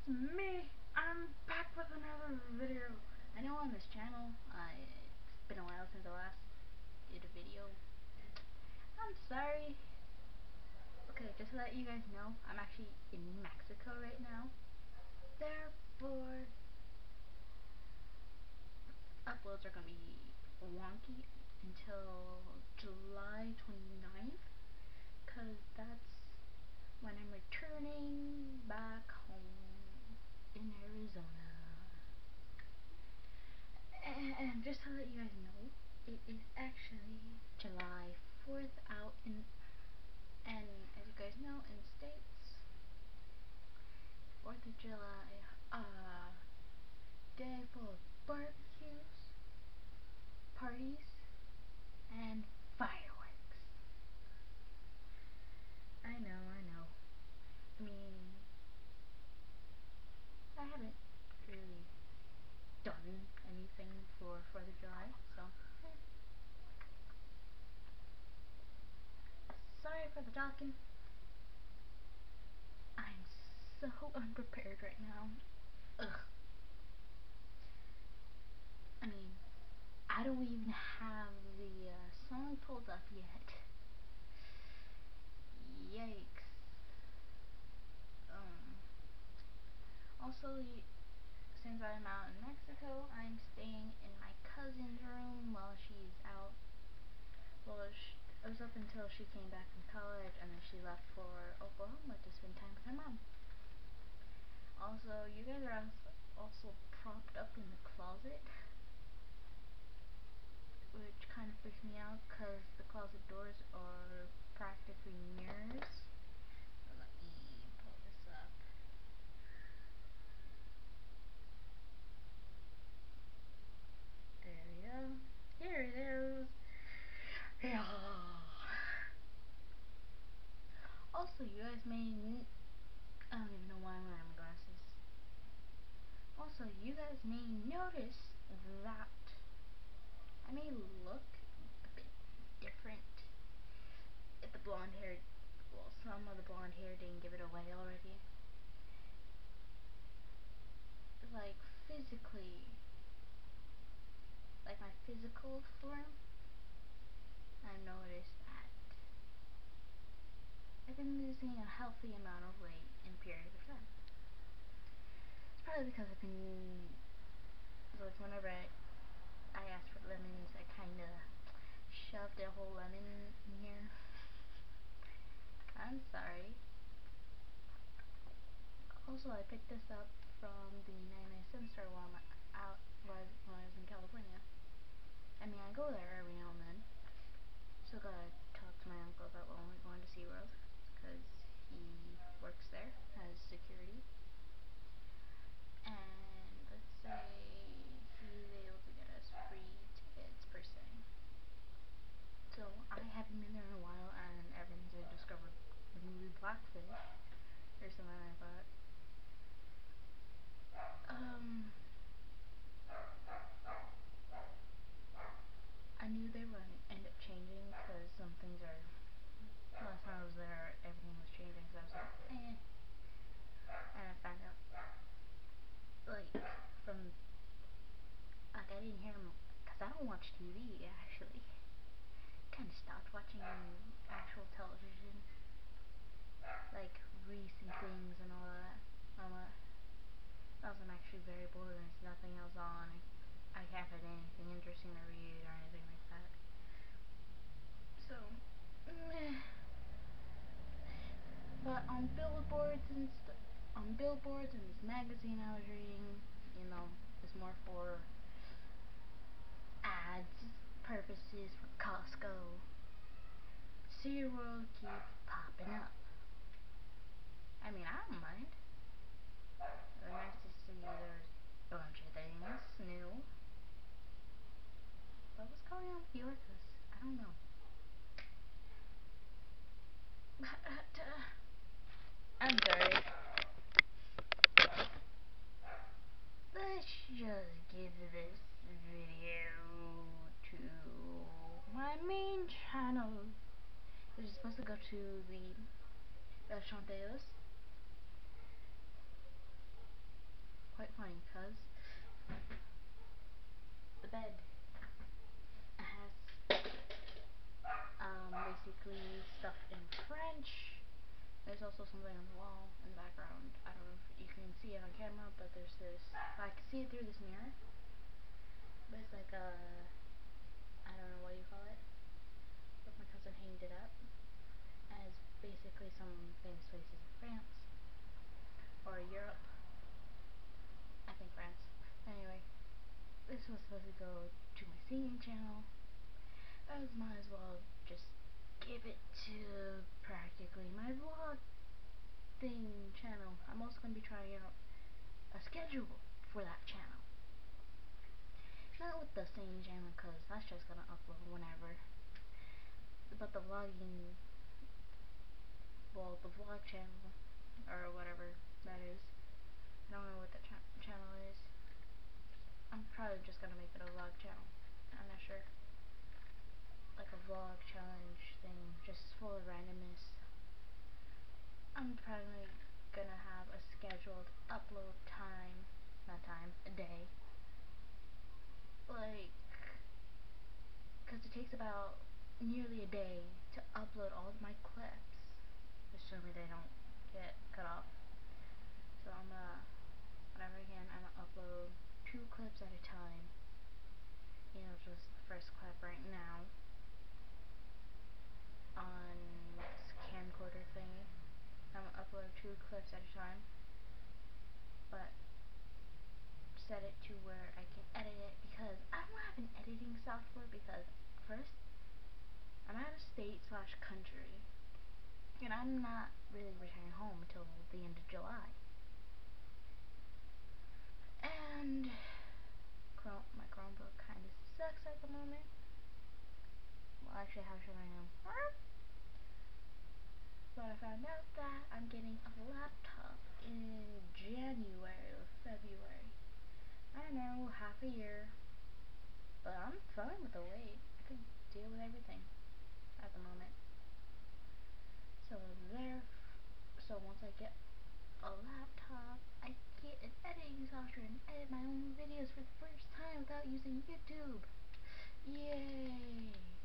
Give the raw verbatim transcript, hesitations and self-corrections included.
me. I'm back with another video. I know on this channel, I, it's been a while since I last did a video. I'm sorry. Okay, just to let you guys know, I'm actually in Mexico right now. Therefore, uploads are gonna be wonky until July twenty-ninth, cause that's when I'm returning back home in Arizona. And just to let you guys know, it is actually July fourth out in, and as you guys know, in the States, fourth of July, uh, day full of barbecues, parties, and fireworks. I know, I know. I mean, I haven't really done anything for fourth of July, so eh. Sorry for the talking. I'm so unprepared right now. Ugh. I mean, I don't even have the uh, song pulled up yet. Yikes. Um. Also, since I'm out in Mexico, I'm staying in my cousin's room while she's out. Well, she, it was up until she came back from college, and then she left for Oklahoma to spend time with her mom. Also, you guys are also propped up in the closet, which kind of freaks me out because the closet doors are practically mirrors. So let me pull this up. There we go. Here it is. Yeah. Also, you guys may, I don't even know why I'm wearing my glasses. Also, you guys may notice that I may look a bit different. If the blonde hair, well, some of the blonde hair didn't give it away already. Like, physically, like my physical form, I've noticed that I've been losing a healthy amount of weight in a period of time. It's probably because I've been, like, whenever I, I asked for lemons, I kind of shoved a whole lemon in here. I'm sorry. Also, I picked this up from the ninety-nine cent store while I'm out, while I was in California. I mean, I go there every now and then. So gotta talk to my uncle about when we're going to SeaWorld, because he works there as security. And let's say he's able to get us free tickets per se. So I haven't been there in a while, and ever since I discovered the movie Blackfish, or something like that. Um, I knew they were gonna end up changing because some things are. Last time I was there, everything was changing, so I was like, eh. And I found out, like, from, like, I didn't hear them, because I don't watch T V, actually. Kind of stopped watching actual television, like, recent things and all that. I'm, uh, else I'm actually very bored and there's nothing else on. I, I can't find anything interesting to read or anything like that. So, meh. But on billboards and stuff, on billboards and this magazine I was reading, you know, it's more for ads purposes for Costco. SeaWorld keeps popping up. I mean, I don't mind. It's nice to see there's a bunch of things new. But what's going on with the orcas? I don't know. I'm sorry. Let's just give this video to my main channel. Which is supposed to go to the Restaurant Deos. quite funny because the bed has um, basically stuff in French. There's also something on the wall in the background. I don't know if you can see it on camera, but there's this. I can see it through this mirror. But it's like a, I don't know what you call it. But my cousin hanged it up as basically some famous places in France or Europe. I think France. Anyway, this was supposed to go to my singing channel. I was might as well just give it to practically my vlog thing channel. I'm also going to be trying out a schedule for that channel. Not with the singing channel because that's just going to upload whenever. But the vlogging, well, the vlog channel, or whatever that is. I don't know what the ch channel is. I'm probably just going to make it a vlog channel. I'm not sure. Like a vlog challenge thing, just full of randomness. I'm probably gonna have a scheduled upload time, not time, a day. Like, cause it takes about nearly a day to upload all of my clips, assuming they don't get cut off. So I'm gonna, whenever I can, I'm gonna upload two clips at a time. You know, just the first clip right now on this camcorder thingy. I'm gonna upload two clips at a time, but set it to where I can edit it because I don't have an editing software because first, I'm out of state slash country and I'm not really returning home until the end of July. And Chrome, my Chromebook kind of sucks at the moment. Well, actually, how should I know? But I found out that I'm getting a laptop in January or February. I don't know, half a year. But I'm fine with the wait. I could deal with everything at the moment. So there, so once I get a laptop, I get an editing software and edit my own videos for the first time without using YouTube. Yay!